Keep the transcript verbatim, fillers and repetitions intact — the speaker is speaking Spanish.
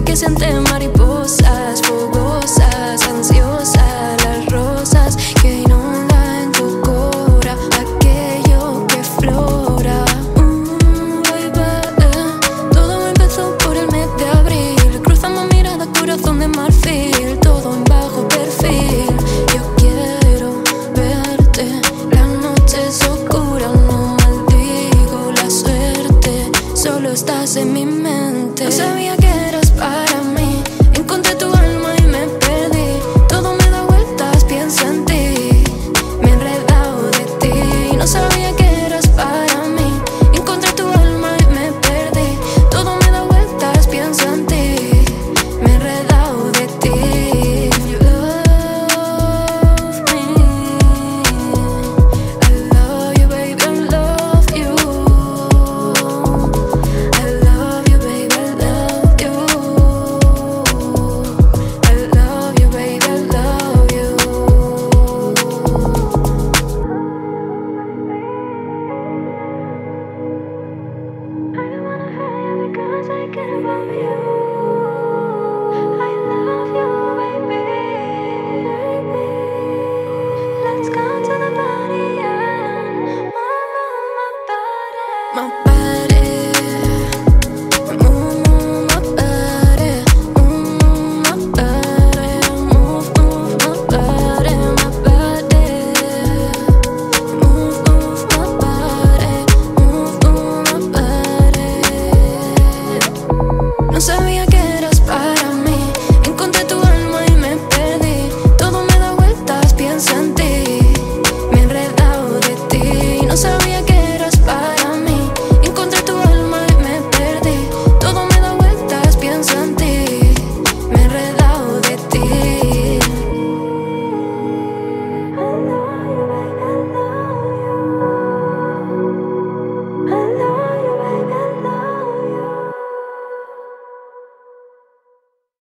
que siente mariposas, fogosas, ansiosas, las rosas que inundan tu cora, aquello que flora. Mm, baby, todo empezó por el mes de abril. Cruzamos miradas, corazón de marfil, todo en bajo perfil. Yo quiero verte, la noche es oscura, no maldigo la suerte, solo estás en mi mente. No sabía que eras para mí, encontré tu alma y me perdí. Todo me da vueltas, pienso en ti, me he enredado de ti. No sabía que eras para mí, encontré tu alma y me perdí. Todo me da vueltas, pienso en ti, me he enredado de ti. You love me, I love you, baby, I love you. I love you, baby, I love you. I love you, baby, I love you. I don't wanna hurt you because I care about you.